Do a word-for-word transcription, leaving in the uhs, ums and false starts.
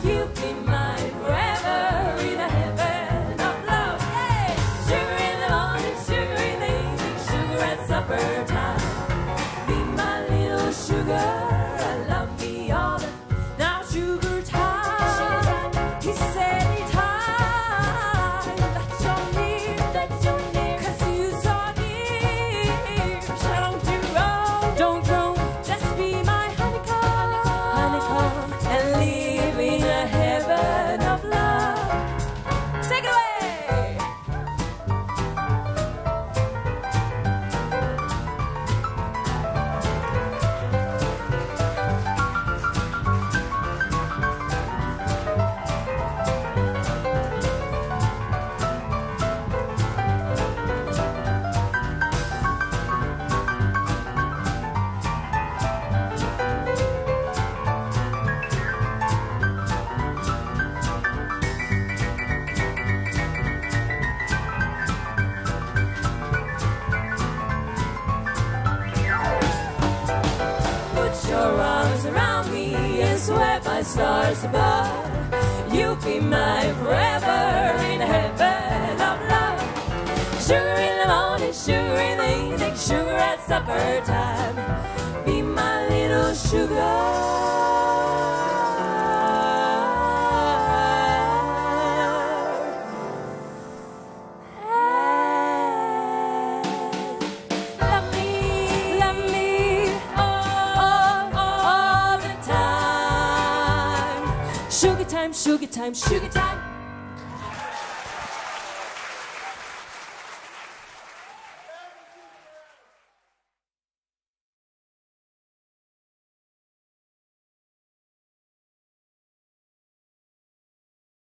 You'll be mine forever in a heaven of love. Hey! Sugar in the morning, sugar in the evening, sugar at supper time. Be my little sugar, I love me all the now sugar time. He said he time that you're near, that you're near, 'cause you so near. So don't you roam, don't roam, just be my honeycomb, honeycomb, and live in a heaven of love. Take it away. Put your arms around me and swear by stars above. You'll be mine forever in a heaven of love. Sugar in the morning, sugar in the evening, sugar at supper time. Be my little sugar. Love me, love me, all, all, all the time. Sugar time, sugar time, sugar time.